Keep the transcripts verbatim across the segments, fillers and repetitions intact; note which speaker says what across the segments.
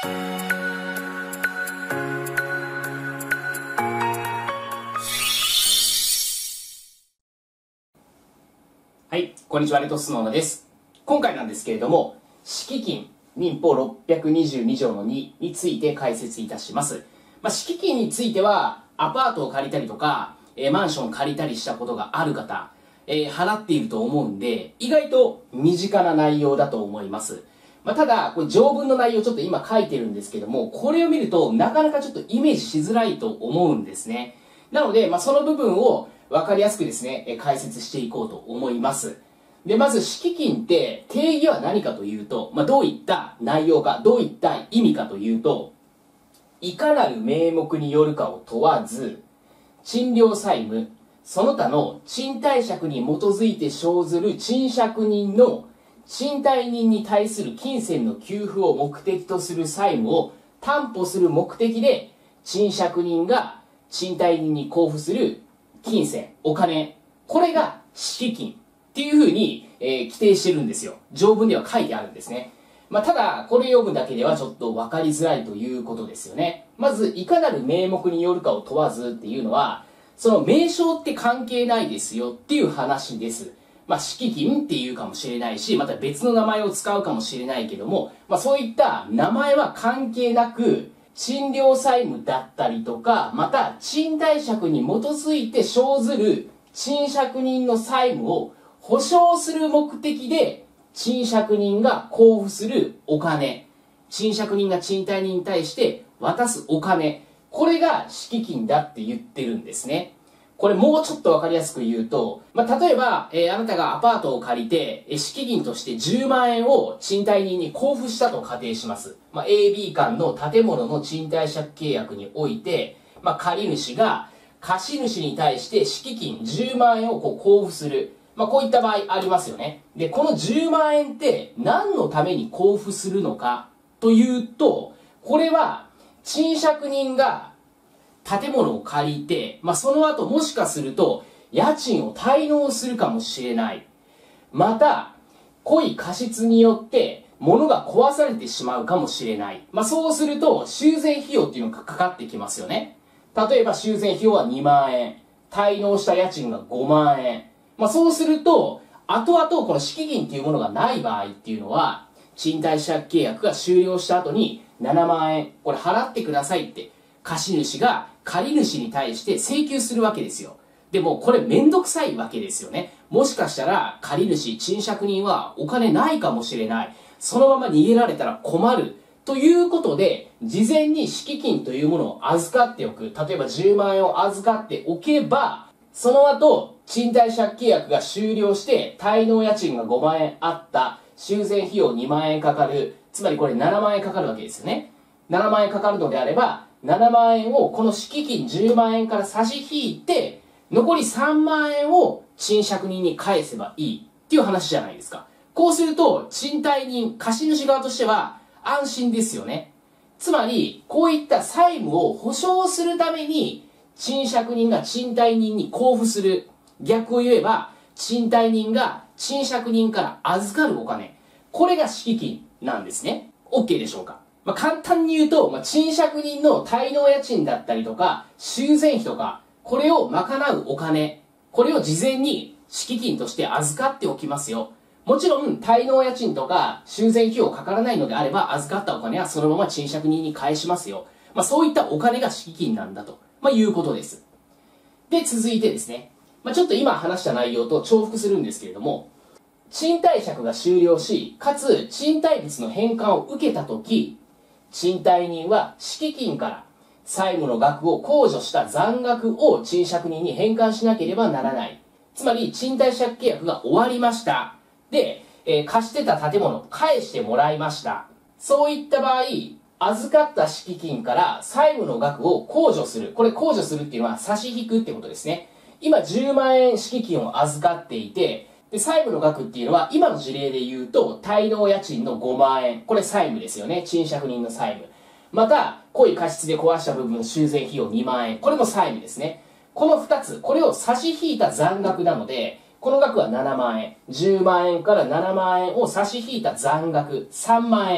Speaker 1: はい、こんにちは、レトスノーナです。今回なんですけれども、敷金、民法ろっぴゃくにじゅうに条のにについて解説いたします。まあ、敷金については、アパートを借りたりとか、えー、マンションを借りたりしたことがある方、えー、払っていると思うんで、意外と身近な内容だと思います。まあ、ただ、これ条文の内容ちょっと今書いてるんですけども、これを見るとなかなかちょっとイメージしづらいと思うんですね。なので、まあ、その部分を分かりやすくですね、解説していこうと思います。で、まず、敷金って定義は何かというと、まあ、どういった内容か、どういった意味かというと、いかなる名目によるかを問わず、賃料債務、その他の賃貸借に基づいて生ずる賃借人の賃貸人に対する金銭の給付を目的とする債務を担保する目的で、賃借人が賃貸人に交付する金銭、お金、これが敷金っていうふうに、えー、規定してるんですよ。条文では書いてあるんですね。まあ、ただ、これ読むだけではちょっと分かりづらいということですよね。まず、いかなる名目によるかを問わずっていうのは、その名称って関係ないですよっていう話です。まあ、敷金っていうかもしれないし、また別の名前を使うかもしれないけども、まあ、そういった名前は関係なく、賃料債務だったりとか、また賃貸借に基づいて生ずる賃借人の債務を保証する目的で賃借人が交付するお金、賃借人が賃貸人に対して渡すお金、これが敷金だって言ってるんですね。これもうちょっとわかりやすく言うと、まあ、例えば、えー、あなたがアパートを借りて、えー、敷金としてじゅうまんえんを賃貸人に交付したと仮定します。まあ、エービー 間の建物の賃貸借契約において、まあ、借り主が貸主に対して敷金じゅうまんえんをこう交付する。まあ、こういった場合ありますよね。で、このじゅうまんえんって何のために交付するのかというと、これは賃借人が建物を借りて、まあ、その後もしかすると家賃を滞納するかもしれない。また、故意過失によって物が壊されてしまうかもしれない。まあ、そうすると修繕費用っていうのがかかってきますよね。例えば修繕費用はにまんえん。滞納した家賃がごまんえん。まあ、そうすると、後々この敷金っていうものがない場合っていうのは、賃貸借契約が終了した後にななまんえん、これ払ってくださいって貸主が借り主に対して請求するわけですよ。でもこれめんどくさいわけですよね。もしかしたら借り主、賃借人はお金ないかもしれない。そのまま逃げられたら困る。ということで、事前に敷金というものを預かっておく。例えばじゅうまんえんを預かっておけば、その後、賃貸借契約が終了して、滞納家賃がごまんえんあった。修繕費用にまんえんかかる。つまりこれななまんえんかかるわけですよね。ななまんえんかかるのであれば、ななまんえんをこの敷金じゅうまんえんから差し引いて、残りさんまんえんを賃借人に返せばいいっていう話じゃないですか。こうすると、賃貸人、貸主側としては安心ですよね。つまり、こういった債務を保証するために、賃借人が賃貸人に交付する。逆を言えば、賃貸人が賃借人から預かるお金。これが敷金なんですね。OK でしょうか。まあ、簡単に言うと、まあ、賃借人の滞納家賃だったりとか、修繕費とか、これを賄うお金。これを事前に敷金として預かっておきますよ。もちろん、滞納家賃とか修繕費用かからないのであれば、預かったお金はそのまま賃借人に返しますよ。まあ、そういったお金が敷金なんだと、まあ、いうことです。で、続いてですね。まあ、ちょっと今話した内容と重複するんですけれども、賃貸借が終了し、かつ賃貸物の返還を受けたとき、賃貸人は敷金から債務の額を控除した残額を賃借人に返還しなければならない。つまり、賃貸借契約が終わりました。で、えー、貸してた建物を返してもらいました。そういった場合、預かった敷金から債務の額を控除する。これ控除するっていうのは差し引くってことですね。今じゅうまんえん敷金を預かっていて、で、債務の額っていうのは今の事例で言うと滞納家賃のごまんえん。これ債務ですよね。賃借人の債務。また、故意過失で壊した部分修繕費用にまんえん。これも債務ですね。このふたつ、これを差し引いた残額なので、この額はななまんえん。じゅうまんえんからななまんえんを差し引いた残額さんまんえん。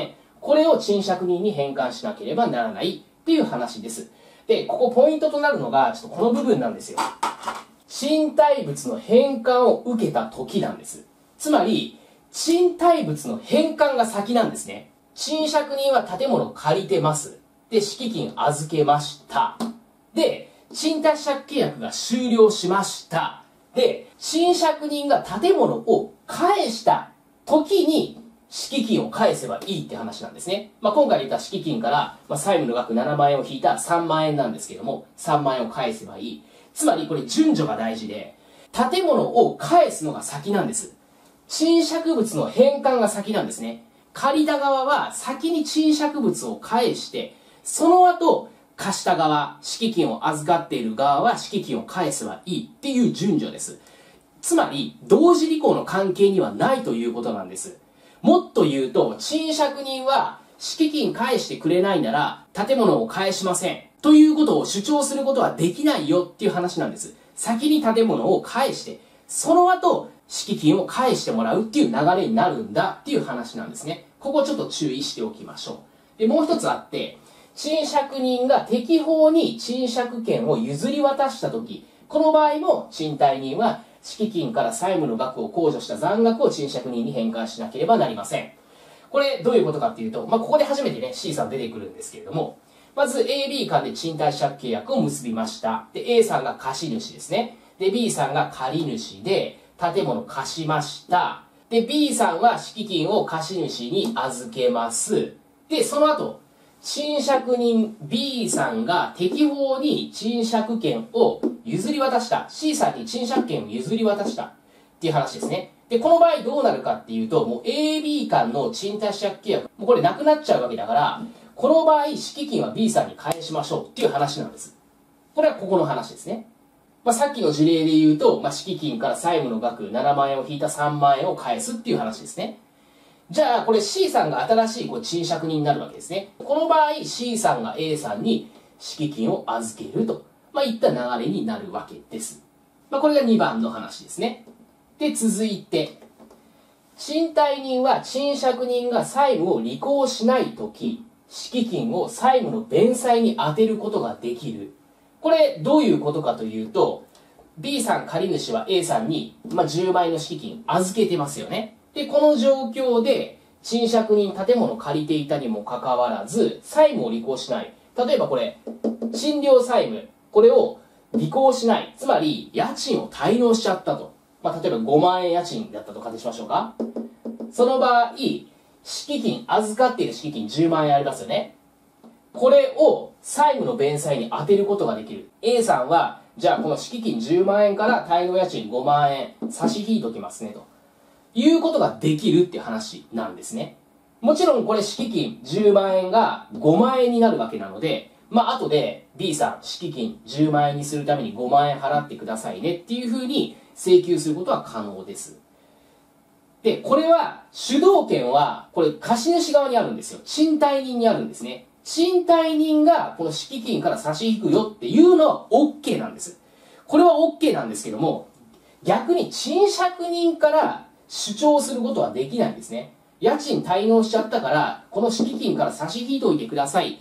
Speaker 1: これを賃借人に返還しなければならないっていう話です。で、ここポイントとなるのが、ちょっとこの部分なんですよ。賃貸物の返還を受けた時なんです。つまり、賃貸物の返還が先なんですね。賃借人は建物を借りてます。で、敷金預けました。で、賃貸借契約が終了しました。で、賃借人が建物を返した時に敷金を返せばいいって話なんですね。まあ、今回言った敷金から、まあ、債務の額ななまん円を引いたさんまん円なんですけども、さんまん円を返せばいい。つまりこれ順序が大事で、建物を返すのが先なんです。賃借物の返還が先なんですね。借りた側は先に賃借物を返して、その後、貸した側、敷金を預かっている側は敷金を返せばいいっていう順序です。つまり、同時履行の関係にはないということなんです。もっと言うと、賃借人は敷金返してくれないなら、建物を返しません。ということを主張することはできないよっていう話なんです。先に建物を返して、その後、敷金を返してもらうっていう流れになるんだっていう話なんですね。ここちょっと注意しておきましょう。で、もう一つあって、賃借人が適法に賃借権を譲り渡したとき、この場合も賃貸人は敷金から債務の額を控除した残額を賃借人に返還しなければなりません。これどういうことかっていうと、まあ、ここで初めてね C さん出てくるんですけれども、まず エービー 間で賃貸借契約を結びました。で A さんが貸主ですね。で B さんが借り主で建物貸しました。で B さんは敷金を貸主に預けます。でその後賃借人 B さんが適法に賃借権を譲り渡した。C さんに賃借権を譲り渡したっていう話ですね。で、この場合どうなるかっていうと、もう エービー 間の賃貸借契約、もうこれなくなっちゃうわけだから、この場合敷金は B さんに返しましょうっていう話なんです。これはここの話ですね。まあ、さっきの事例で言うと、まあ、敷金から債務の額ななまん円を引いたさんまん円を返すっていう話ですね。じゃあ、これ C さんが新しいこう賃借人になるわけですね。この場合、C さんが A さんに敷金を預けると、まあ、いった流れになるわけです。まあ、これがにばんの話ですね。で、続いて、賃貸人は賃借人が債務を履行しないとき、敷金を債務の弁済に充てることができる。これ、どういうことかというと、B さん借り主は A さんに、まあ、じゅうまん円の敷金預けてますよね。で、この状況で、賃借人建物を借りていたにもかかわらず、債務を履行しない。例えばこれ、賃料債務、これを履行しない。つまり、家賃を滞納しちゃったと。まあ、例えばごまん円家賃だったと仮定しましょうか。その場合、敷金、預かっている敷金じゅうまん円ありますよね。これを債務の弁済に充てることができる。A さんは、じゃあこの敷金じゅうまん円から滞納家賃ごまん円差し引いときますねと。いうことができるっていう話なんですね。もちろんこれ敷金じゅうまん円がごまん円になるわけなので、まあ後で B さん敷金じゅうまん円にするためにごまん円払ってくださいねっていうふうに請求することは可能です。で、これは主導権はこれ貸主側にあるんですよ。賃貸人にあるんですね。賃貸人がこの敷金から差し引くよっていうのは OK なんです。これは OK なんですけども、逆に賃借人から主張することはできないんですね。家賃滞納しちゃったから、この敷金から差し引いておいてくださいって、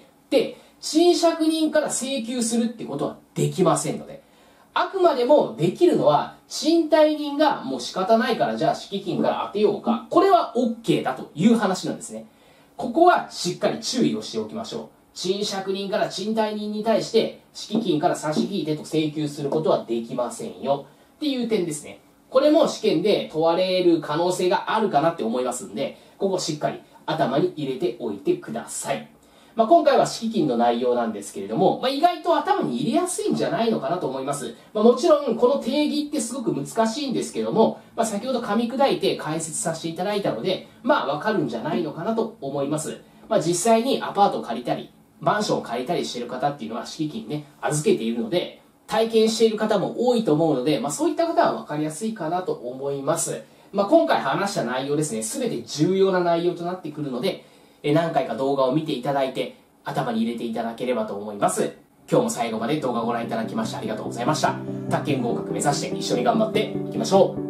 Speaker 1: 賃借人から請求するってことはできませんので、あくまでもできるのは、賃貸人がもう仕方ないからじゃあ敷金から当てようか。これは OK だという話なんですね。ここはしっかり注意をしておきましょう。賃借人から賃貸人に対して敷金から差し引いてと請求することはできませんよっていう点ですね。これも試験で問われる可能性があるかなって思いますんで、ここしっかり頭に入れておいてください。まあ、今回は敷金の内容なんですけれども、まあ、意外と頭に入れやすいんじゃないのかなと思います。まあ、もちろんこの定義ってすごく難しいんですけども、まあ、先ほど噛み砕いて解説させていただいたので、まあわかるんじゃないのかなと思います。まあ、実際にアパートを借りたり、マンションを借りたりしている方っていうのは敷金ね、預けているので、体験している方も多いと思うので、まあ、そういった方は分かりやすいかなと思います。まあ、今回話した内容ですね、すべて重要な内容となってくるので、え何回か動画を見ていただいて、頭に入れていただければと思います。今日も最後まで動画をご覧いただきましてありがとうございました。宅建合格目指して一緒に頑張っていきましょう。